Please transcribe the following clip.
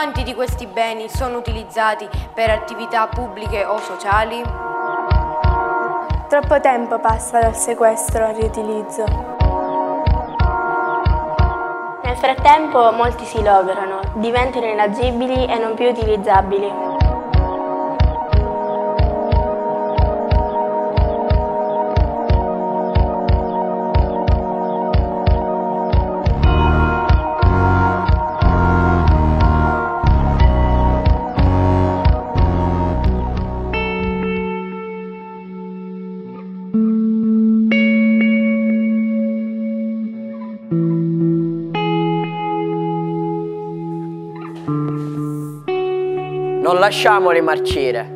Quanti di questi beni sono utilizzati per attività pubbliche o sociali? Troppo tempo passa dal sequestro al riutilizzo. Nel frattempo molti si logorano, diventano inagibili e non più utilizzabili. Non lasciamoli marcire.